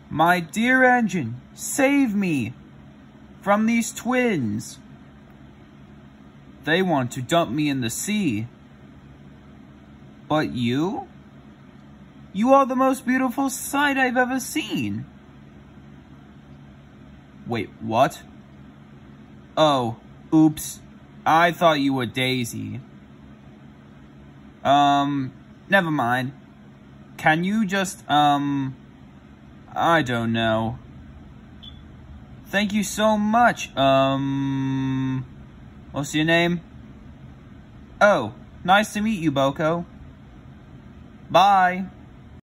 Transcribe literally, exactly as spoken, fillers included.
My dear engine, save me from these twins. They want to dump me in the sea. But you? You are the most beautiful sight I've ever seen. Wait, what? Oh, oops. I thought you were Daisy. Um, never mind. Can you just, um, I don't know. Thank you so much. Um, what's your name? Oh, nice to meet you, Boko. Bye.